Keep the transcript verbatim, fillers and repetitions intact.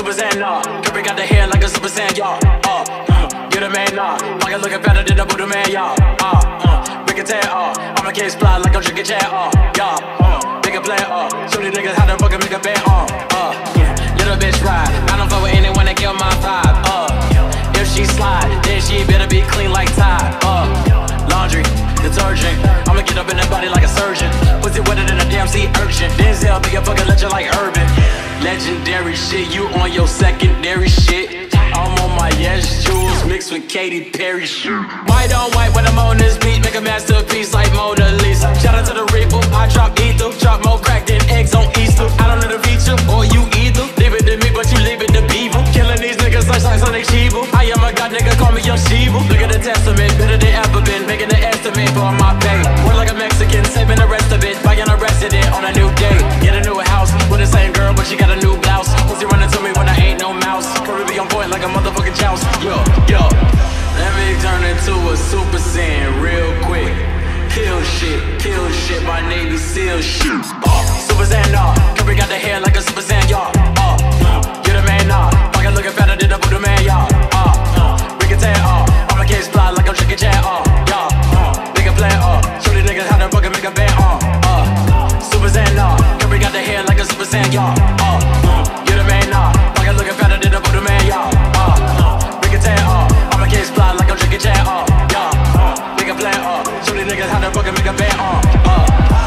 Super Saiyan, nah. Curry got the hair like a Super Saiyan, y'all. Uh, uh, get a man, nah. Pocket looking better than a Buddha man, y'all. Uh, uh, break a tear, uh. I'ma get fly like I'm drinking chair, uh. Y'all, uh, big a player, uh. Show these niggas how to fucking make a band, uh. Uh, yeah. Little bitch ride. I don't fuck with anyone that kill my vibe, uh. If she slide, then she better be clean like Tide, uh. Laundry, detergent. I'ma get up in that body like a surgeon. Pussy wetter than a damn sea urchin. Denzel be a fucking legend like Urban. Legendary shit, you on your secondary shit. I'm on my yes jewels mixed with Katy Perry shit. White on white when I'm on this beat, make a masterpiece like Mona Lisa. Shout out to the Reaper, I drop ether, drop more crack than eggs on Easter. I don't know the feature, or you either. Leave it to me, but you leave it to people. Killing these niggas like socks on they Chiba. I am a god nigga, call me Young Shiva. Look at the testament, better than ever been. Making an estimate for my pay. Work like a Mexican, saving the rest of it. Buying a resident on a new day. Get a new house with the same girl, but she got a new blouse. Pussy running to me when I ain't no mouse. Curry be on point like a motherfucking joust. Yo, yo. Let me turn into a Super Saiyan real quick. Kill shit, kill shit, my Navy SEAL shit. Uh, Super Saiyan, nah. Curry got the hair like a Super Saiyan, y'all. Uh, uh, get a man, nah. Pocket looking better than a Buddha man, y'all. Uh, uh, bring a tear, uh. I'ma get fly like I'm drinking chair, uh. Y'all, uh, big a player, uh. Show these niggas how to fucking make a band, uh. Uh, Super Saiyan, nah. Curry got the hair like a Super Saiyan, y'all. Uh, uh, get a man, nah. Pocket looking better than a Buddha man, y'all. Uh, uh, bring a tear, uh. I'ma get fly like I'm drinking chair, uh. Y'all, uh, big a player, uh. Show these niggas how to fucking make a band, uh. Uh.